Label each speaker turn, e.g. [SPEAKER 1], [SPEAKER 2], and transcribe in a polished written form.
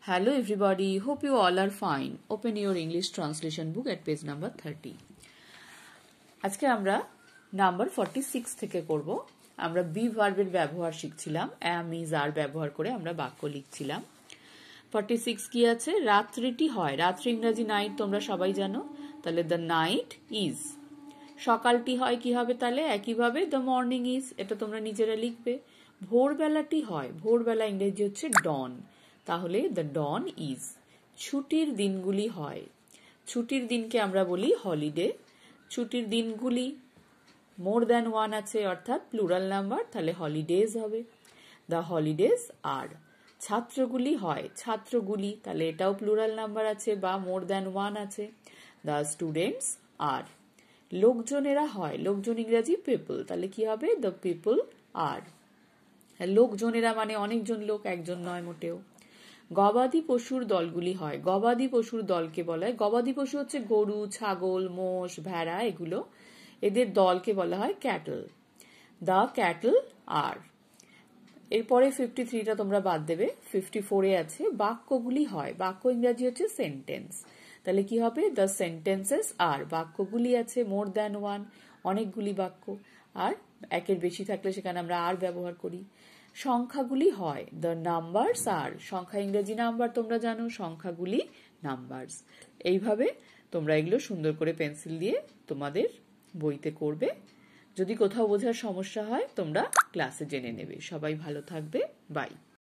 [SPEAKER 1] Hello everybody, hope you all are fine. Open your English translation book at page number 30. আজকে আমরা number 46 থেকে করব। আমরা B ভার্বের ব্যবহার শিখছিলাম। am is are ব্যবহার করে আমরা বাক্য লিখছিলাম। 46 কি আছে? রাত্রিটি হয়। রাত্রি ইংরেজি নাইট তোমরা সবাই জানো। তাহলে the night is। সকালটি হয় কি হবে তাহলে? একইভাবে the morning is, এটা তোমরা নিজেরা লিখবে। ভোরবেলাটি হয়। ভোরবেলা ইংরেজি হচ্ছে dawn। তাহলে the dawn is। ছুটির দিনগুলি হয়। ছুটির দিনকে আমরা বলি হলিডে। ছুটির দিনগুলি more than one আছে অর্থাৎ প্লুরাল নাম্বার, তাহলে হলিডেজ হবে। the holidays are। ছাত্রগুলি হয়। ছাত্রগুলি, তাহলে এটাও প্লুরাল নাম্বার আছে বা more than one আছে। the students are। লোকজনেরা হয়। লোকজন ইংরেজি people, তাহলে কি হবে? the people are। লোকজনেরা মানে অনেকজন লোক, একজন নয় মোটেও। গবাদি পশুর দলগুলি হয়। গবাদি পশুর দলকে বলা হয়, গবাদি পশু হচ্ছে গরু, ছাগল, মোষ, ভেড়া, এগুলো। এদের দলকে বলা হয় ক্যাটল। দ্য ক্যাটল আর। এরপরে 53টা তোমরা বাদ দেবে। 54-এ আছে বাক্যগুলি হয়। বাক্য ইংরাজি হচ্ছে সেন্টেন্স, তাহলে কি হবে? The sentences are. বাক্যগুলি আছে মোর দ্যান ওয়ান, অনেকগুলি বাক্য। আর একের বেশি থাকলে সেখানে আমরা আর ব্যবহার করি। সংখ্যাগুলি হয়। The numbers are. সংখ্যা ইংরেজি নাম্বার তোমরা জানো, সংখ্যাগুলি নাম্বারস। এইভাবে তোমরা এগুলো সুন্দর করে পেন্সিল দিয়ে তোমাদের বইতে করবে। যদি কোথাও বোঝার সমস্যা হয় তোমরা ক্লাসে জেনে নেবে। সবাই ভালো থাকবে। বাই।